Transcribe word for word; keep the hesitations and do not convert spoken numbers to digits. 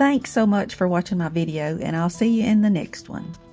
Thanks so much for watching my video, and I'll see you in the next one.